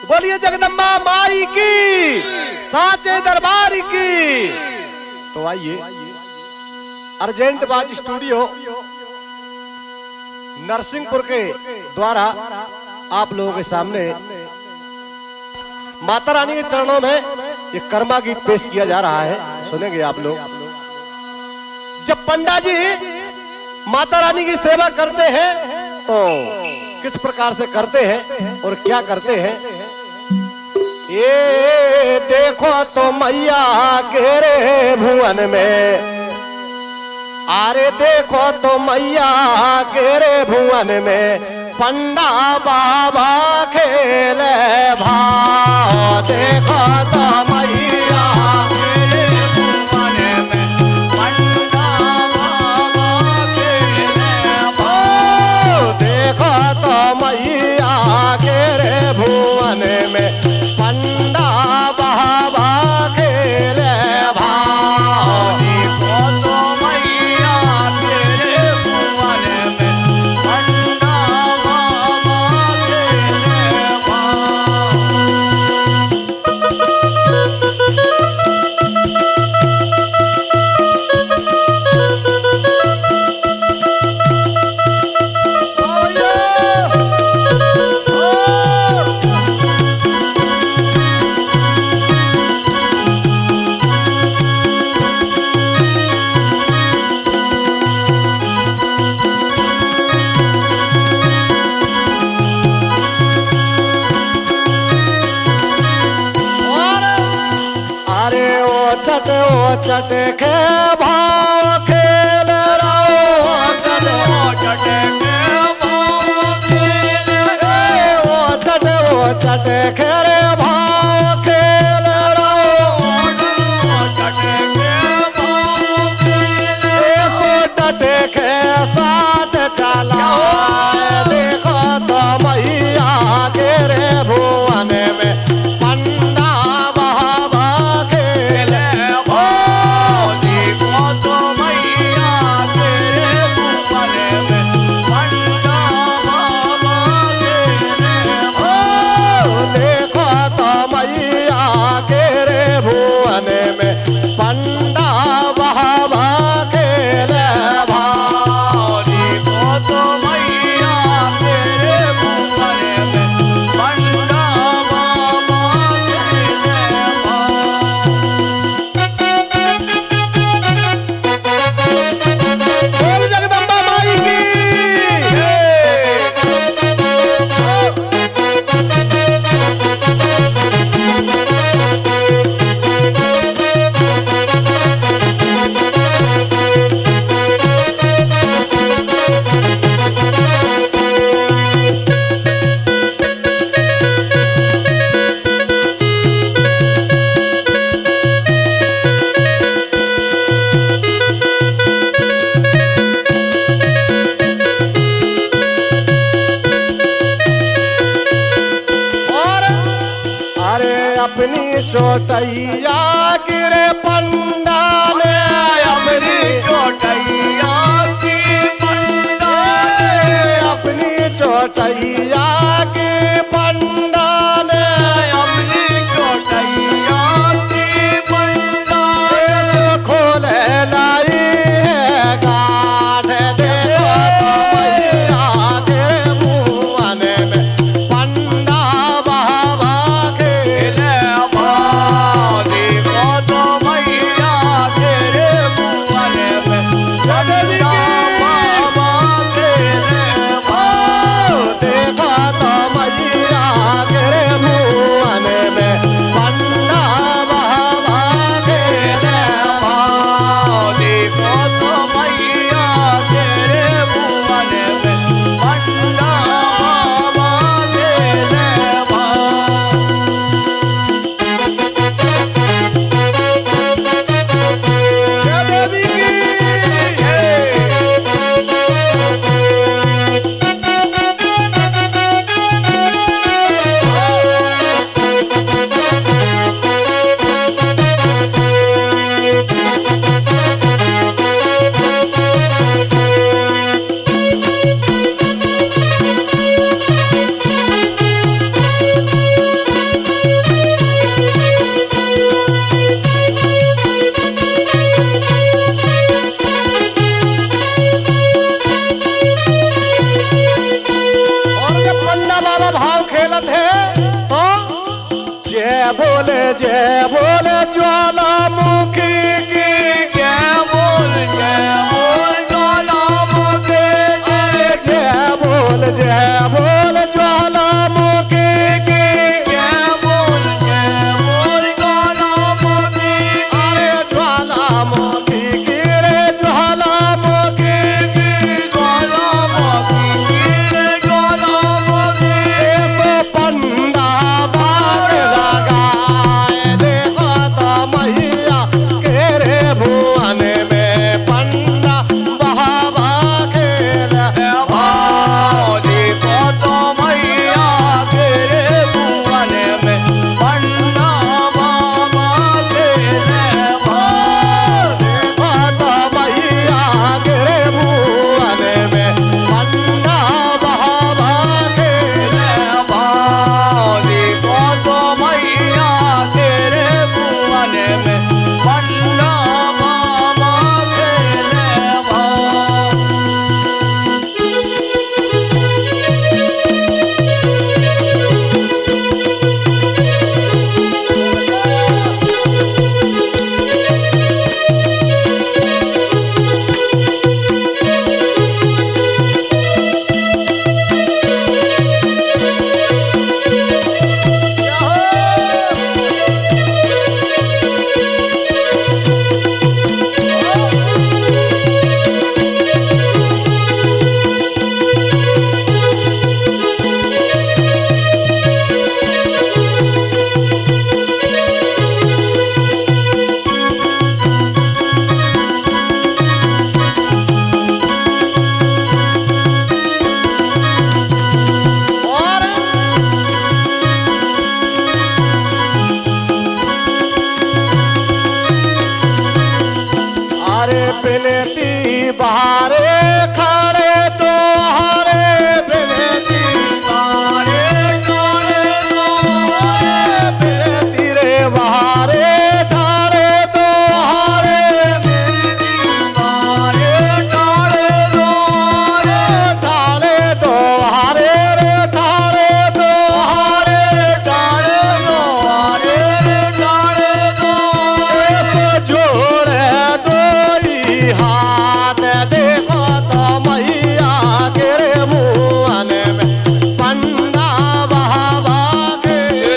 बोलिए जगदम्बा माई की, साचे दरबार की। तो आइए अर्जेंट बाज स्टूडियो नरसिंहपुर के द्वारा आप लोगों के सामने माता रानी के चरणों में एक कर्मा गीत पेश किया जा रहा है। सुनेंगे आप लोग। जब पंडा जी माता रानी की सेवा करते हैं तो किस प्रकार से करते हैं और क्या करते हैं। ये देखो तो मैया के रे भुवन में, अरे देखो तो मैया के रे भुवन में पंडा बाबा खेले भाव। देखो तो मैया के रे भुवन में पंडा बाबा खेले भाव। देखो तो मैया के रे भुवन में पंडा बाबा खेले भाव। देखो तो मैया के रे भुवन में पंडा बाबा खेले भाव। चट के भाव खेल रहो, चट के भाव खेल रहो, चट के रे भाव खेल रहो, चट के भाव खेल टट के साथ चला। देखो तो मैया के रे भुवन में पंडा बाबा खेल। अपनी चोटैया गिरे पंडा ने, अपनी चोटैया की पंडा ने, अपनी चोटैया की पंडा ने, अपनी चोटैया की पंडा ने खोले लाई है गाठ। देखो तो मैया गिरे भुवन में पंडा बाबा खेले। देखो तो जय बोल ज्वालामुखी की, जय बोल ज्वालामुखी की, जय बोल ज्वालामुखी की, जय बोल ज्वालामुखी, अरे ज्वालामुखी की रे ज्वालामुखी की, ज्वालामुखी रे ज्वालामुखी। तो पंडा बाग लगाए देखो तो मैया के रे भुवन में पंडा बहावा के रे भाव देखो तो मैया के रे भुवन में पंडा बाबा के रे भाव। देखो तो मैया के रे भुवन में पंडा बहावा के रे भाव देखो तो मैया के रे भुवन में पंडा बाबा के रे भाव। और अरे बिनती बारे खड़े तो हरे बिनती कारे कारे बिनती रे बारे ठाड़े तो हरे कारे कारे ठाड़े तो हरे रे ठाड़े तो हरे जोड़े दो हाथ देखो तो मैया के रे मुहन में पंडा बहावा के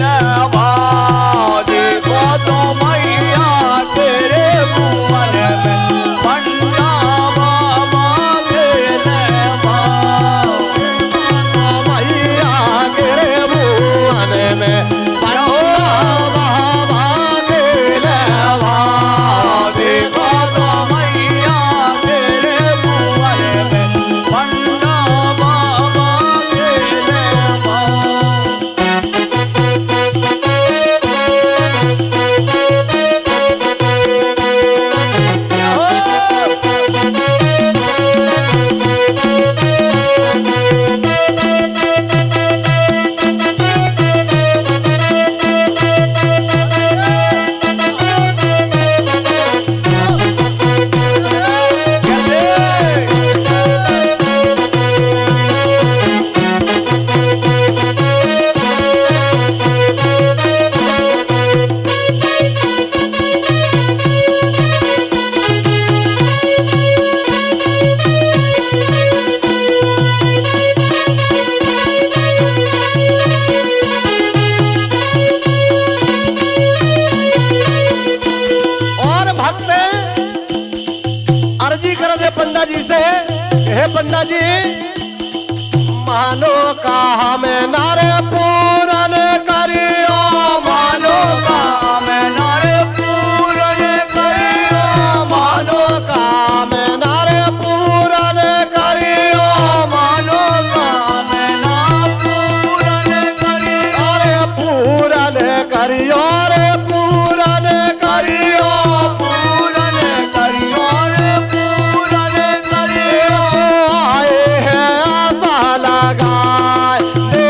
देखो तो मैया तेरे भुवन में पंडा बाबा के भाव। मैया के रे मुहन में पंडा बहावा के देखो तो मैया तेरे भुवन में पंडा बाबा के भाव। और भक्त अर्जी कर दे पंडा जी से, हे पंडा जी मानो का हमें नारे पूरन करियो, मानो का मैं नारे पूरन करियो, मानो का हमें नारे पूरन करियो, मानो का मैं ना पूरन करियो, अरे पूरन करियो रे पूरन करियो, पूरन करियो रे पूरन करियो। आए हैं आशा लगाए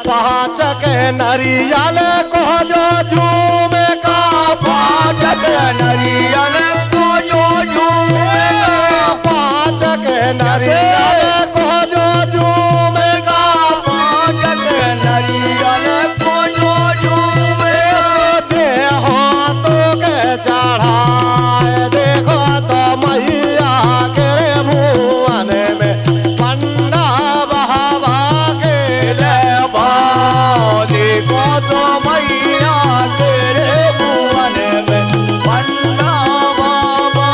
पाँच के नरियल को जो झूमे का पाँच के नरियल को जो झूमे का पाँच के नरियल को जो झूमे का पाँच के नरियल को जो झूमे दे हाथों के चढ़ाए देखो तो मैया के भुवन में पंडा बहावा के देखो तो मैया तेरे भुवन में पंडा बाबा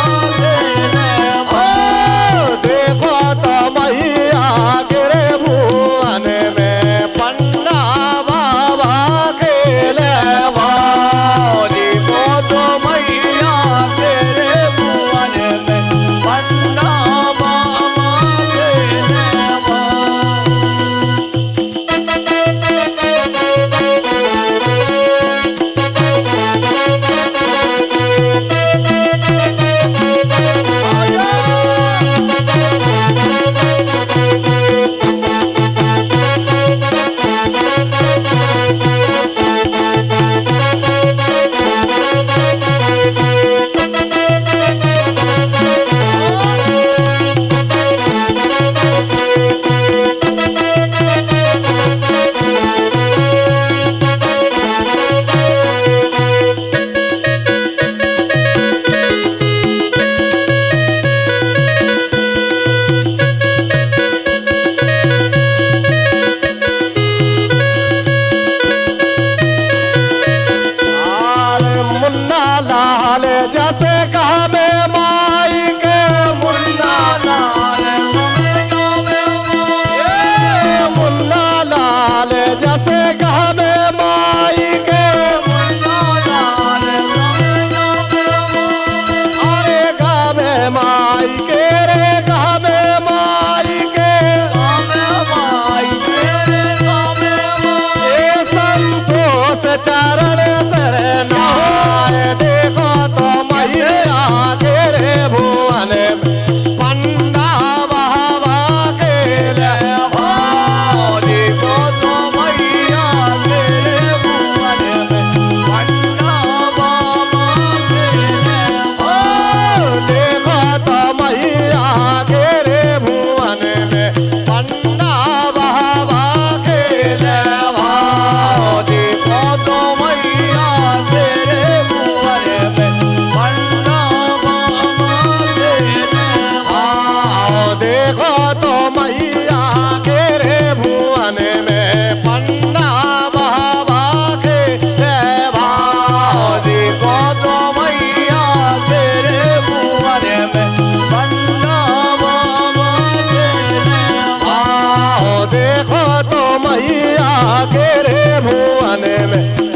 देखो तो मैया के भुवन में पंडा बाबा के लेवा देखो तो मैया तेरे भुवन में पंडा बाबा मुन्ना लाल जैसे कहा में माई के मुन्ना मुन्ना लाल जैसे कहा में माई के अरे गावे माई के रे गावे माई के संतोष चरण शरणा देखो तो मैया के रे भुवन पंडा बहावा के देखो तो मैया तेरे भुवन में पंडा बाबा देखो तो मैया के रे भुवन में पंडा बहावा के लेवा देखो तो मैया तेरे भुवन में पंडा बाबा देखो तो मैया के रे भुवन में पंडा बहावा के लेवा देखो तो मैया तेरे भुवन में पंडा बाबा देखो तो मैया के रे भुवन में